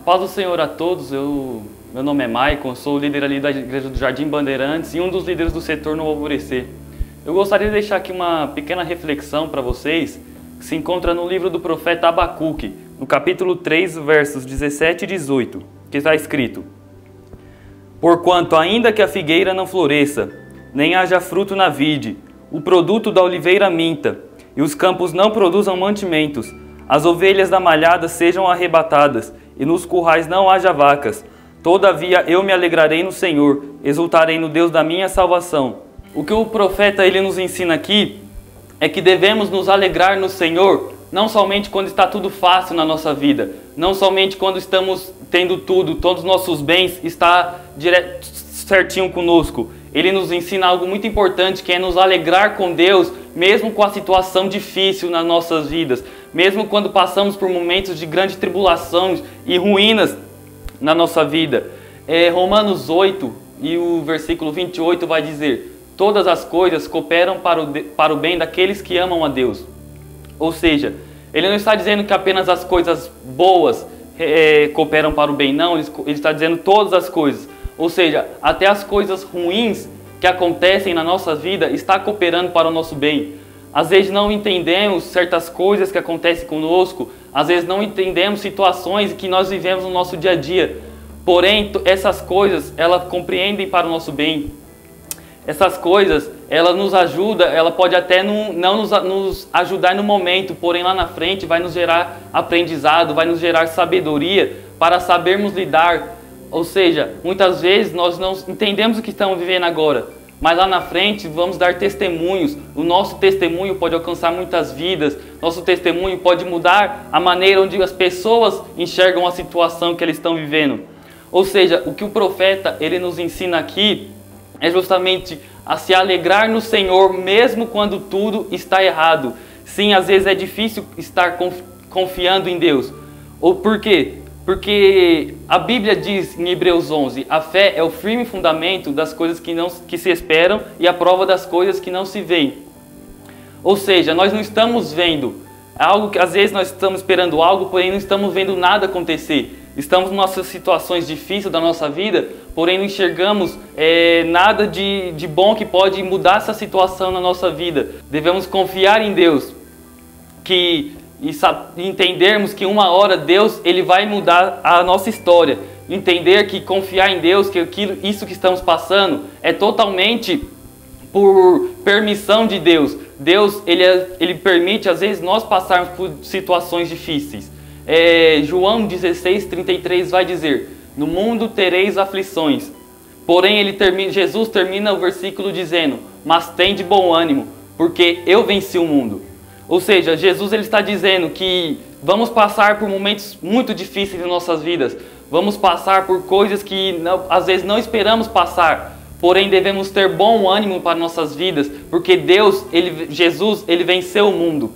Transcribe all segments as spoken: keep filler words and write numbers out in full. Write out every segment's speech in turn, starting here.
paz do Senhor a todos. Eu, meu nome é Maicon, sou o líder ali da Igreja do Jardim Bandeirantes e um dos líderes do setor no Alvorecer. Eu gostaria de deixar aqui uma pequena reflexão para vocês, que se encontra no livro do profeta Abacuque, no capítulo três, versos dezessete e dezoito, que está escrito: Porquanto ainda que a figueira não floresça, nem haja fruto na vide, o produto da oliveira minta, e os campos não produzam mantimentos, as ovelhas da malhada sejam arrebatadas, e nos currais não haja vacas. Todavia eu me alegrarei no Senhor, exultarei no Deus da minha salvação. O que o profeta ele nos ensina aqui é que devemos nos alegrar no Senhor, não somente quando está tudo fácil na nossa vida, não somente quando estamos tendo tudo, todos os nossos bens está direto, certinho conosco. Ele nos ensina algo muito importante, que é nos alegrar com Deus, mesmo com a situação difícil nas nossas vidas, mesmo quando passamos por momentos de grande tribulação e ruínas na nossa vida. É, Romanos oito e o versículo vinte e oito vai dizer: todas as coisas cooperam para o, para o bem daqueles que amam a Deus. Ou seja, ele não está dizendo que apenas as coisas boas é, cooperam para o bem, não, ele, ele está dizendo todas as coisas. Ou seja, até as coisas ruins que acontecem na nossa vida está cooperando para o nosso bem. Às vezes não entendemos certas coisas que acontecem conosco, às vezes não entendemos situações que nós vivemos no nosso dia a dia. Porém, essas coisas, elas compreendem para o nosso bem. Essas coisas, ela nos ajuda, ela pode até não, não nos, nos ajudar no momento, porém lá na frente vai nos gerar aprendizado, vai nos gerar sabedoria para sabermos lidar. Ou seja, muitas vezes nós não entendemos o que estamos vivendo agora, mas lá na frente vamos dar testemunhos. O nosso testemunho pode alcançar muitas vidas, nosso testemunho pode mudar a maneira onde as pessoas enxergam a situação que eles estão vivendo. Ou seja, o que o profeta ele nos ensina aqui é justamente a se alegrar no Senhor, mesmo quando tudo está errado. Sim, às vezes é difícil estar confiando em Deus. Ou por quê? Porque a Bíblia diz em Hebreus onze, a fé é o firme fundamento das coisas que, não, que se esperam e a prova das coisas que não se veem. Ou seja, nós não estamos vendo algo que às vezes nós estamos esperando algo, porém não estamos vendo nada acontecer. Estamos em nossas situações difíceis da nossa vida, porém não enxergamos é, nada de, de bom que pode mudar essa situação na nossa vida. Devemos confiar em Deus, que... e entendermos que uma hora Deus ele vai mudar a nossa história. Entender que confiar em Deus, que aquilo, isso que estamos passando é totalmente por permissão de Deus. Deus ele, ele permite às vezes nós passarmos por situações difíceis. É, João dezesseis, trinta e três vai dizer: no mundo tereis aflições. Porém ele termina, Jesus termina o versículo dizendo: mas tem de bom ânimo, porque eu venci o mundo. Ou seja, Jesus ele está dizendo que vamos passar por momentos muito difíceis em nossas vidas. Vamos passar por coisas que não, às vezes não esperamos passar. Porém, devemos ter bom ânimo para nossas vidas, porque Deus, ele, Jesus, ele venceu o mundo.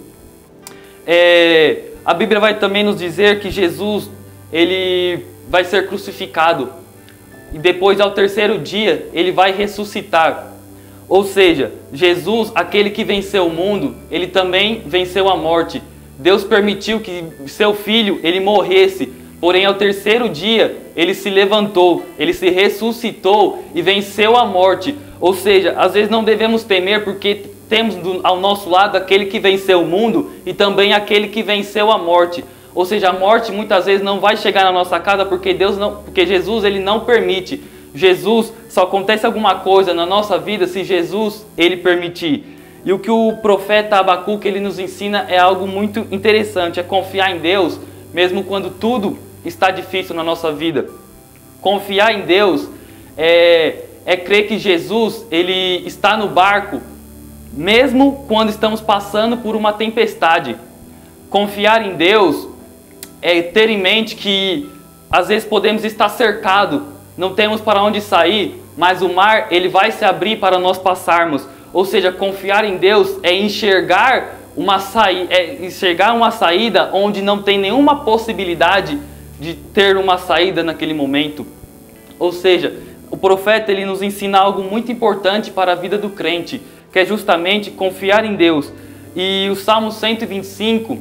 É, a Bíblia vai também nos dizer que Jesus ele vai ser crucificado. E depois, ao terceiro dia, ele vai ressuscitar. Ou seja, Jesus, aquele que venceu o mundo, ele também venceu a morte. Deus permitiu que seu filho ele morresse, porém ao terceiro dia ele se levantou, ele se ressuscitou e venceu a morte. Ou seja, às vezes não devemos temer porque temos ao nosso lado aquele que venceu o mundo e também aquele que venceu a morte. Ou seja, a morte muitas vezes não vai chegar na nossa casa porque Deus não, porque Jesus ele não permite. Jesus, só acontece alguma coisa na nossa vida se Jesus ele permitir. E o que o profeta Abacuque ele nos ensina é algo muito interessante, é confiar em Deus mesmo quando tudo está difícil na nossa vida. Confiar em Deus é, é crer que Jesus ele está no barco mesmo quando estamos passando por uma tempestade. Confiar em Deus é ter em mente que às vezes podemos estar cercados, não temos para onde sair, mas o mar ele vai se abrir para nós passarmos. Ou seja, confiar em Deus é enxergar uma, saí é enxergar uma saída onde não tem nenhuma possibilidade de ter uma saída naquele momento. Ou seja, o profeta ele nos ensina algo muito importante para a vida do crente, que é justamente confiar em Deus. E o Salmo cento e vinte e cinco,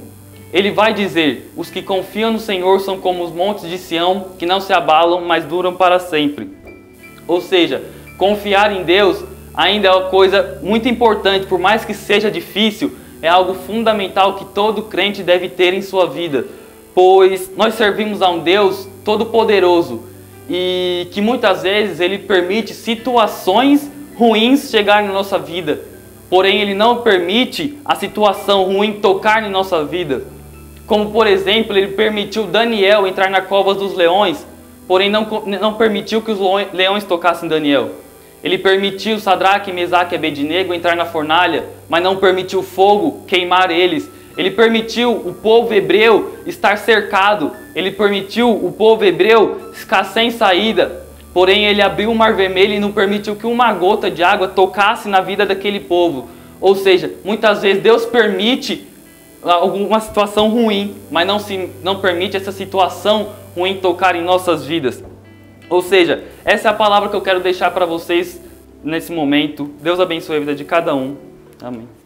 ele vai dizer: os que confiam no Senhor são como os montes de Sião, que não se abalam, mas duram para sempre. Ou seja, confiar em Deus ainda é uma coisa muito importante, por mais que seja difícil, é algo fundamental que todo crente deve ter em sua vida, pois nós servimos a um Deus todo-poderoso e que muitas vezes Ele permite situações ruins chegarem na nossa vida, porém Ele não permite a situação ruim tocar em nossa vida. Como por exemplo, Ele permitiu Daniel entrar na cova dos leões, porém não, não permitiu que os leões tocassem Daniel. Ele permitiu Sadraque, Mesaque e Abednego entrar na fornalha, mas não permitiu fogo queimar eles. Ele permitiu o povo hebreu estar cercado. Ele permitiu o povo hebreu ficar sem saída. Porém, ele abriu o mar vermelho e não permitiu que uma gota de água tocasse na vida daquele povo. Ou seja, muitas vezes Deus permite alguma situação ruim, mas não, se, não permite essa situação ruim tocar em nossas vidas. Ou seja, essa é a palavra que eu quero deixar para vocês nesse momento. Deus abençoe a vida de cada um. Amém.